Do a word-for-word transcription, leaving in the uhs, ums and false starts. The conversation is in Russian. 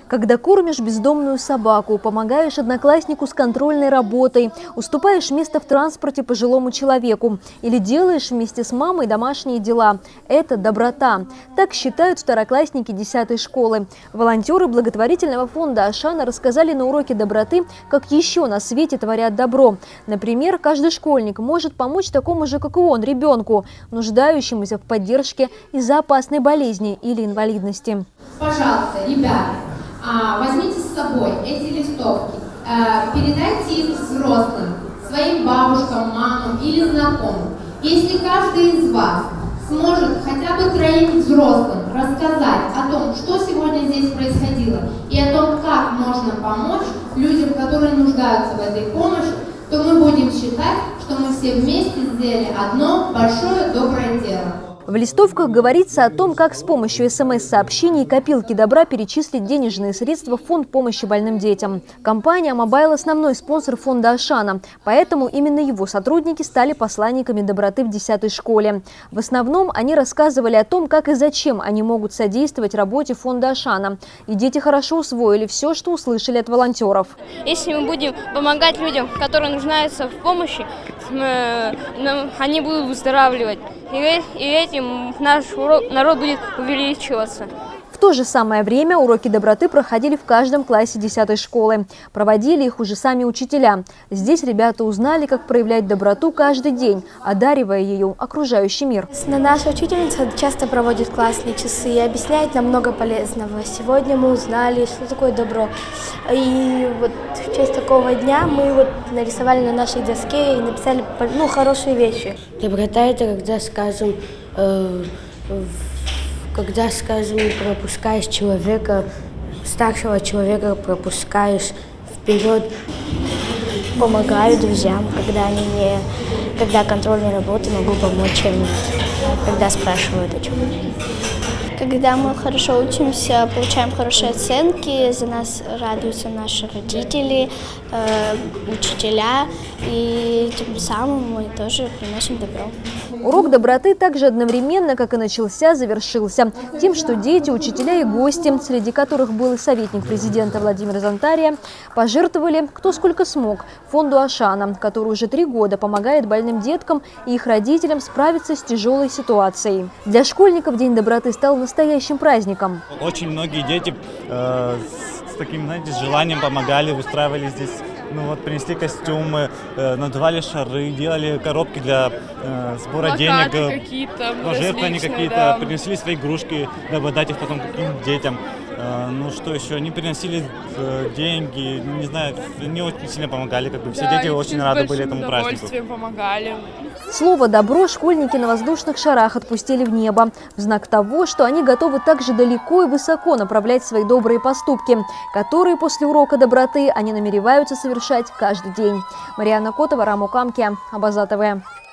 Когда кормишь бездомную собаку, помогаешь однокласснику с контрольной работой, уступаешь место в транспорте пожилому человеку или делаешь вместе с мамой домашние дела – это доброта. Так считают второклассники десятой школы. Волонтеры благотворительного фонда «Ашана» рассказали на уроке доброты, как еще на свете творят добро. Например, каждый школьник может помочь такому же, как и он, ребенку, нуждающемуся в поддержке из-за опасной болезни или инвалидности. Пожалуйста, ребята, возьмите с собой эти листовки, передайте их взрослым, своим бабушкам, мамам или знакомым. Если каждый из вас сможет хотя бы троим взрослым рассказать о том, что сегодня здесь происходило, и о том, как можно помочь людям, которые нуждаются в этой помощи, то мы будем считать, что мы все вместе сделали одно большое доброе дело. В листовках говорится о том, как с помощью эс эм эс-сообщений и копилки добра перечислить денежные средства в фонд помощи больным детям. Компания «Мобайл» – основной спонсор фонда «Ашана», поэтому именно его сотрудники стали посланниками доброты в десятой школе. В основном они рассказывали о том, как и зачем они могут содействовать работе фонда «Ашана». И дети хорошо усвоили все, что услышали от волонтеров. Если мы будем помогать людям, которые нуждаются в помощи, они будут выздоравливать. И этим наш народ будет увеличиваться. В то же самое время уроки доброты проходили в каждом классе десятой школы. Проводили их уже сами учителя. Здесь ребята узнали, как проявлять доброту каждый день, одаривая ее окружающий мир. Наша учительница часто проводит классные часы и объясняет нам много полезного. Сегодня мы узнали, что такое добро. И вот в честь такого дня мы вот нарисовали на нашей доске и написали ну, хорошие вещи. Доброта – это когда, скажем, э, когда, скажем, пропускаешь человека, старшего человека пропускаешь вперед. Помогаю друзьям, когда они не, когда контрольной работы могу помочь им, когда спрашивают о чем. Когда мы хорошо учимся, получаем хорошие оценки, за нас радуются наши родители, э, учителя, и тем самым мы тоже приносим добро. Урок доброты также одновременно, как и начался, завершился тем, что дети, учителя и гости, среди которых был и советник президента Владимир Зонтария, пожертвовали кто сколько смог фонду «Ашана», который уже три года помогает больным деткам и их родителям справиться с тяжелой ситуацией. Для школьников День доброты стал настоящим праздником. Очень многие дети э, с, с таким, знаете, с желанием помогали, устраивали здесь, ну вот, принесли костюмы, э, надували шары, делали коробки для э, сбора Плакаты денег, какие-то, пожертвования какие-то, да. Принесли свои игрушки, дабы дать их потом каким-то детям. Э, ну что еще, они приносили э, деньги, не знаю, они очень сильно помогали, как бы все да, дети очень рады были этому празднику. Помогали. Слово «добро» школьники на воздушных шарах отпустили в небо, в знак того, что они готовы также далеко и высоко направлять свои добрые поступки, которые после урока доброты они намереваются совершать каждый день. Марьяна Котова, Раму Камки, Абаза тэ вэ.